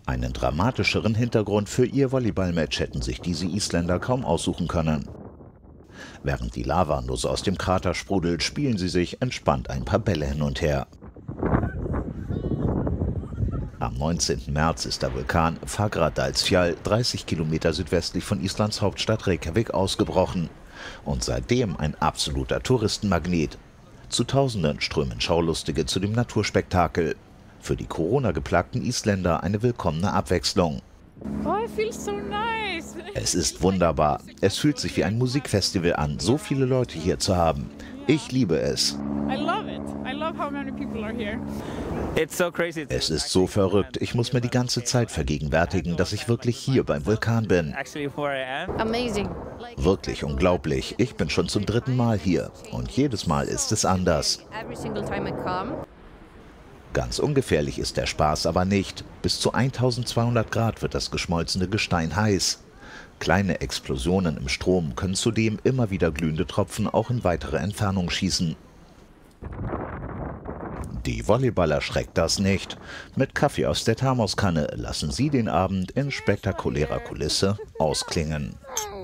Einen dramatischeren Hintergrund für ihr Volleyballmatch hätten sich diese Isländer kaum aussuchen können. Während die Lava nur so aus dem Krater sprudelt, spielen sie sich entspannt ein paar Bälle hin und her. Am 19. März ist der Vulkan Fagradalsfjall 30 Kilometer südwestlich von Islands Hauptstadt Reykjavik ausgebrochen und seitdem ein absoluter Touristenmagnet. Zu Tausenden strömen Schaulustige zu dem Naturspektakel. Für die Corona-geplagten Isländer eine willkommene Abwechslung. Oh, it feels so nice. Es ist wunderbar. Es fühlt sich wie ein Musikfestival an, so viele Leute hier zu haben. Ich liebe es. I love it. I love how many people are here. Es ist so verrückt. Ich muss mir die ganze Zeit vergegenwärtigen, dass ich wirklich hier beim Vulkan bin. Amazing. Wirklich unglaublich. Ich bin schon zum 3. Mal hier. Und jedes Mal ist es anders. Every single time I come. Ganz ungefährlich ist der Spaß aber nicht. Bis zu 1200 Grad wird das geschmolzene Gestein heiß. Kleine Explosionen im Strom können zudem immer wieder glühende Tropfen auch in weitere Entfernung schießen. Die Volleyballer schreckt das nicht. Mit Kaffee aus der Thermoskanne lassen sie den Abend in spektakulärer Kulisse ausklingen.